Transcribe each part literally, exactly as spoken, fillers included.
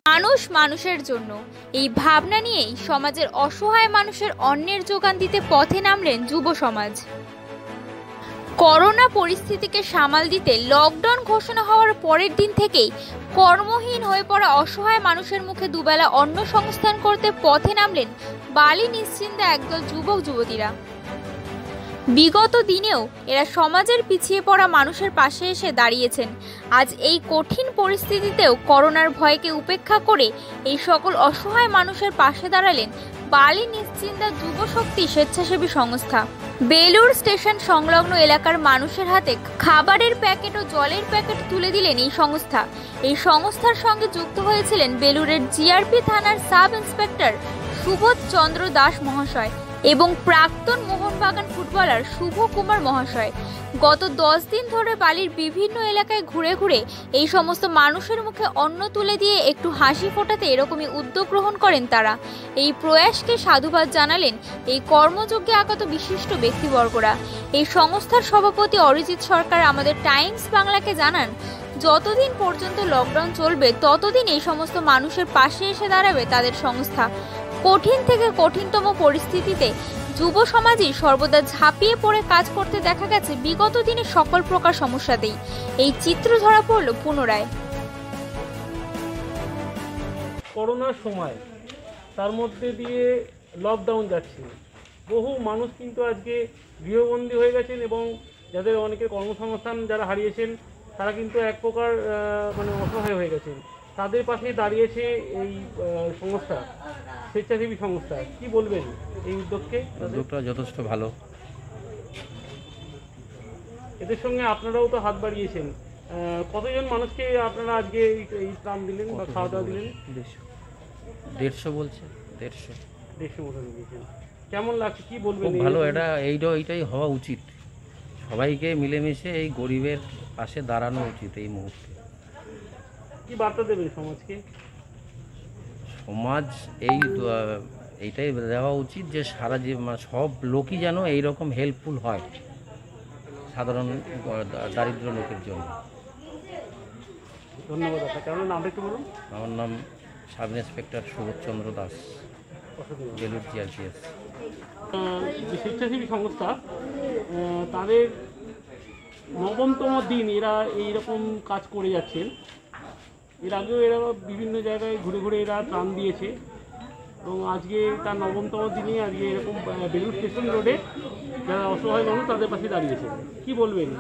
মানুষ মানুষের জন্য এই ভাবনা নিয়েই সমাজের অসহায় মানুষের অন্নের যোগান দিতে পথে নামলেন যুব সমাজ। করোনা পরিস্থিতিকে সামাল দিতে লকডাউন ঘোষণা হওয়ার পরের দিন থেকেই কর্মহীন হয়ে পড়া অসহায় মানুষের মুখে দুবেলা অন্ন সংস্থান করতে পথে নামলেন বালি নিশ্চিন্তে একদল যুবক যুবতীরা। বিগত দিনেও এরা সমাজের পিছিয়ে পড়া মানুষের পাশে এসে দাঁড়িয়েছেন। আজ এই কঠিন পরিস্থিতিতেও করোনার ভয়কে উপেক্ষা করে এই সকল অসহায় মানুষের পাশে দাঁড়ালেন বালি নিশ্চিন্তা যুব শক্তি স্বেচ্ছাসেবী সংস্থা। বেলুড় স্টেশন সংলগ্ন এলাকার মানুষের হাতে খাবারের প্যাকেট ও জলের প্যাকেট তুলে দিলেন এই সংস্থা। এই সংস্থার সঙ্গে যুক্ত হয়েছিলেন বেলুড়ের জিআরপি থানার সাব ইন্সপেক্টর সুবোধ চন্দ্র দাস মহাশয় এবং প্রাক্তন মোহনবাগান ফুটবলার শুভ কুমার মহাশয়। গত দশ দিন ধরে বালির বিভিন্ন এলাকায় ঘুরে ঘুরে এই সমস্ত মানুষের মুখে অন্ন তুলে দিয়ে একটু হাসি ফোটাতে এরকমই উদ্যোগ গ্রহণ করেন তারা। এই প্রয়াসকে সাধুবাদ জানালেন এই কর্মযজ্ঞে আগত বিশিষ্ট ব্যক্তিবর্গরা। এই সংস্থার সভাপতি অরিজিৎ সরকার আমাদের টাইমস বাংলাকে জানান, যতদিন পর্যন্ত লকডাউন চলবে ততদিন এই সমস্ত মানুষের পাশে এসে দাঁড়াবে তাদের সংস্থা। কঠিন থেকে কঠিনতম পরিস্থিতিতে যুব সমাজই সর্বদা ঝাঁপিয়ে পড়ে কাজ করতে দেখা গেছে বিগত দিনে সকল প্রকার সমস্যাতেই। এই চিত্র ধরা পড়ল পুনরায়। করোনার সময় তার মধ্যে দিয়ে লকডাউন যাচ্ছে, বহু মানুষ কিন্তু আজকে গৃহবন্দী হয়ে গেছেন এবং যাদের অনেকে কর্মসংস্থান যারা হারিয়েছেন তারা কিন্তু এক প্রকার মানে অসহায় হয়ে গেছেন। তাদের পাশে দাঁড়িয়েছে এই সংস্থা, স্বেচ্ছাসেবী সংস্থা। কি বলবেন এই উদ্যোগকে? উদ্যোগটা যথেষ্ট ভালো। এদের সঙ্গে আপনারাও তো হাত বাড়িয়েছেন। কতজন মানুষকে আপনারা আজকে এই ত্রাণ দিলেন বা খাওয়া দাওয়া দিলেন? দেড়শো দেড়শো বলছে দেড়শো দেড়শো মতো দিয়েছেন। কেমন লাগছে, কি বলবেন? ভালো, এটা এইটা এইটাই হওয়া উচিত। সবাইকে মিলেমিশে এই গরিবের পাশে দাঁড়ানো উচিত এই মুহূর্তে। কি বার্তা দেবেন সমাজকে? সমাজ এই এইটাই দেওয়া উচিত যে সারা যে সব লোকই যেন এইরকম হেল্পফুল হয় সাধারণ দারিদ্র লোকের জন্য। ধন্যবাদ। আপনার কেমন নামটা একটু বলুন? আমার নাম sub inspector Subodh Chandra Das, Belur GRPS. যে স্বেচ্ছাসেবী সংস্থা, তাদের নবমতম দিন এরা এইরকম কাজ করে যাচ্ছেন। এর আগেও এরা বিভিন্ন জায়গায় ঘুরে ঘুরে এরা ত্রাণ দিয়েছে এবং আজকে তার নবমতম দিনে আজকে এরকম বেলুড় স্টেশন রোডে যারা অসহায় মানুষ তাদের পাশে দাঁড়িয়েছে। কি বলবেন?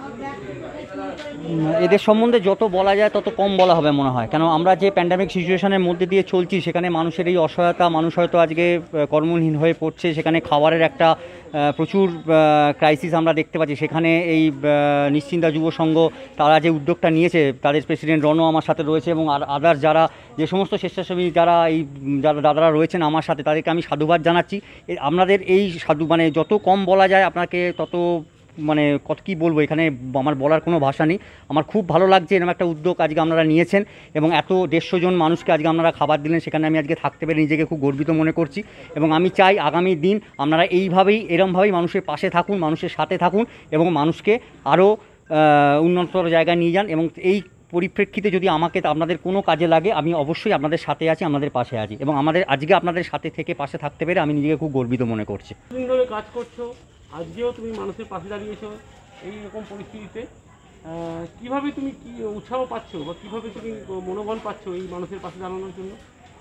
এদের সম্বন্ধে যত বলা যায় তত কম বলা হবে মনে হয়, কেন আমরা যে প্যান্ডামিক সিচুয়েশনের মধ্যে দিয়ে চলছি সেখানে মানুষের এই অসহায়তা, মানুষ হয়তো আজকে কর্মহীন হয়ে পড়ছে, সেখানে খাবারের একটা প্রচুর ক্রাইসিস আমরা দেখতে পাচ্ছি। সেখানে এই নিশ্চিন্তা যুব সংঘ তারা যে উদ্যোগটা নিয়েছে, তাদের প্রেসিডেন্ট রণ আমার সাথে রয়েছে এবং আর আদার যারা যে সমস্ত স্বেচ্ছাসেবী যারা এই যারা দাদারা রয়েছেন আমার সাথে, তাদেরকে আমি সাধুবাদ জানাচ্ছি। আপনাদের এই সাধু মানে যত কম বলা যায় আপনাকে তত মানে কত কী বলবো, এখানে আমার বলার কোনো ভাষা নেই। আমার খুব ভালো লাগছে এরকম একটা উদ্যোগ আজকে আপনারা নিয়েছেন এবং এত দেড়শো জন মানুষকে আজকে আপনারা খাবার দিলেন, সেখানে আমি আজকে থাকতে পেরে নিজেকে খুব গর্বিত মনে করছি এবং আমি চাই আগামী দিন আপনারা এইভাবেই এরমভাবেই মানুষের পাশে থাকুন, মানুষের সাথে থাকুন এবং মানুষকে আরও উন্নততর জায়গায় নিয়ে যান। এবং এই পরিপ্রেক্ষিতে যদি আমাকে আপনাদের কোনো কাজে লাগে আমি অবশ্যই আপনাদের সাথে আছি, আপনাদের পাশে আছি এবং আমাদের আজকে আপনাদের সাথে থেকে পাশে থাকতে পেরে আমি নিজেকে খুব গর্বিত মনে করছি। ধরে কাজ করছো, আজকেও তুমি মানুষের পাশে দাঁড়িয়েছো এইরকম পরিস্থিতিতে, কিভাবে তুমি কি উৎসাহ পাচ্ছ বা কিভাবে তুমি মনোবল পাচ্ছ এই মানুষের পাশে দাঁড়ানোর জন্য?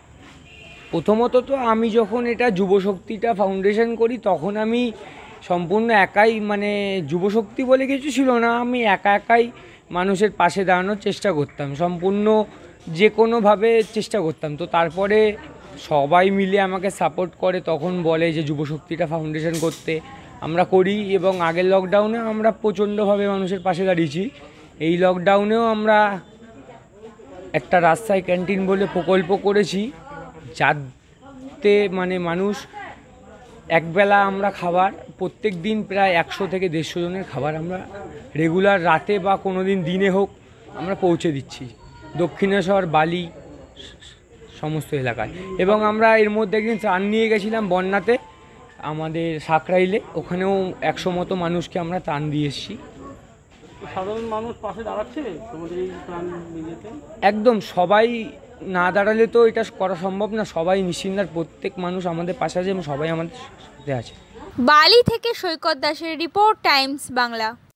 প্রথমত তো আমি যখন এটা যুবশক্তিটা ফাউন্ডেশন করি তখন আমি সম্পূর্ণ একাই, মানে যুবশক্তি বলে কিছু ছিল না, আমি একা একাই মানুষের পাশে দাঁড়ানোর চেষ্টা করতাম, সম্পূর্ণ যে কোনোভাবে চেষ্টা করতাম। তো তারপরে সবাই মিলে আমাকে সাপোর্ট করে, তখন বলে যে যুবশক্তিটা ফাউন্ডেশন করতে, আমরা করি এবং আগের লকডাউনে আমরা প্রচণ্ডভাবে মানুষের পাশে দাঁড়িয়েছি। এই লকডাউনেও আমরা একটা রাস্তায় ক্যান্টিন বলে প্রকল্প করেছি, যাতে মানে মানুষ একবেলা আমরা খাবার প্রত্যেক দিন প্রায় একশো থেকে দেড়শো জনের খাবার আমরা রেগুলার রাতে বা কোনো দিন দিনে হোক আমরা পৌঁছে দিচ্ছি দক্ষিণেশ্বর, বালি সমস্ত এলাকায়। এবং আমরা এর মধ্যে একদিন ত্রাণ নিয়ে গেছিলাম বন্যাতে আমাদের সাকরাইলে, ওখানেও একশো মতো মানুষকে আমরা ত্রাণ দিয়ে এসেছি। সাধারণ মানুষ পাশে দাঁড়াচ্ছে তোমাদের এই ত্রাণ নিতে? একদম সবাই না দাঁড়ালে তো এটা করা সম্ভব না। সবাই নিশ্চিন্দার প্রত্যেক মানুষ আমাদের পাশে আছে এবং সবাই আমাদের সাথে আছে। বালি থেকে সৈকত দাসের রিপোর্ট, টাইমস বাংলা।